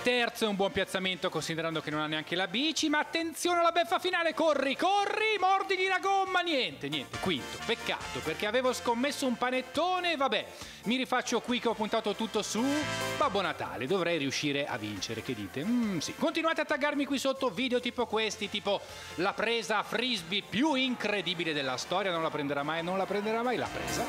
terzo è un buon piazzamento considerando che non ha neanche la bici, ma attenzione alla beffa finale, corri, mordigli la gomma, niente, quinto, peccato perché avevo scommesso un panettone, vabbè, mi rifaccio qui che ho puntato tutto su Babbo Natale, dovrei riuscire a vincere, che dite? Sì, continuate a taggarmi qui sotto video tipo questi, tipo la presa a frisbee più incredibile della storia, non la prenderà mai, l'ha presa.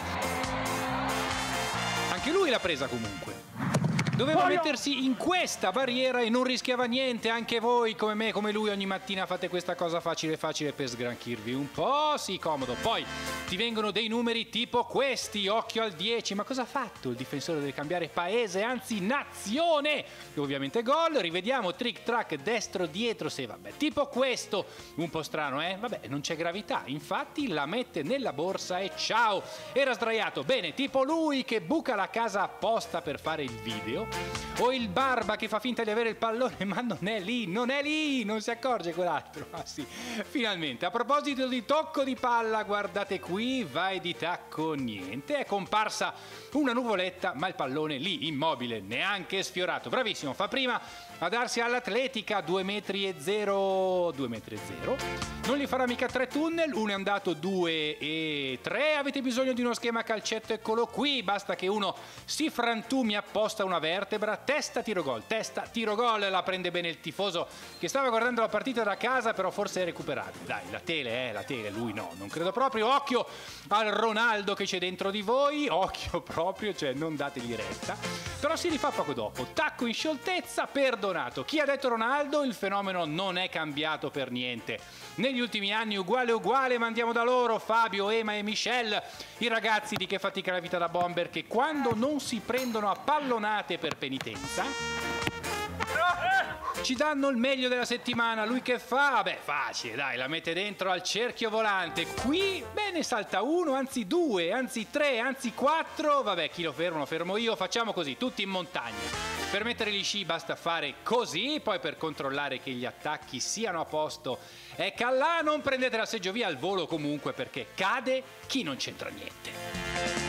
Anche lui l'ha presa comunque. Doveva mettersi in questa barriera e non rischiava niente. Anche voi, come me, come lui, ogni mattina fate questa cosa facile per sgranchirvi un po'. Sì, comodo. Poi ti vengono dei numeri tipo questi, occhio al 10. Ma cosa ha fatto? Il difensore deve cambiare paese, anzi nazione. E ovviamente gol. Rivediamo trick track destro dietro. Se vabbè, tipo questo. Un po' strano, eh? Vabbè, non c'è gravità. Infatti la mette nella borsa e ciao. Era sdraiato. Bene, tipo lui che buca la casa apposta per fare il video. O il Barba che fa finta di avere il pallone, ma non è lì, non si accorge quell'altro. Ah sì, finalmente. A proposito di tocco di palla, guardate qui, vai di tacco, niente. È comparsa una nuvoletta, ma il pallone lì, immobile, neanche sfiorato. Bravissimo, fa prima a darsi all'atletica, 2,0 metri. Non gli farà mica 3 tunnel, uno è andato 2,3. Avete bisogno di uno schema calcetto, eccolo qui, basta che uno si frantumi apposta una vertebra, testa, tiro gol, la prende bene il tifoso che stava guardando la partita da casa, però forse è recuperabile. Dai, la tele, lui no, non credo proprio. Occhio al Ronaldo che c'è dentro di voi, occhio proprio, cioè non dategli retta. Però si rifà poco dopo, tacco in scioltezza, perdonato. Chi ha detto Ronaldo? Il fenomeno non è cambiato per niente. Negli ultimi anni uguale, ma andiamo da loro, Fabio, Ema e Michelle, i ragazzi di Che fatica la vita da bomber che quando non si prendono a pallonate per penitenza ci danno il meglio della settimana. Lui che fa? Vabbè, facile, dai, la mette dentro al cerchio volante. Qui, bene, salta 1, anzi 2, anzi 3, anzi 4. Vabbè, chi lo fermo? Lo fermo io. Facciamo così, tutti in montagna. Per mettere gli sci basta fare così, poi per controllare che gli attacchi siano a posto. Ecco là, non prendete la seggiovia al volo comunque perché cade chi non c'entra niente.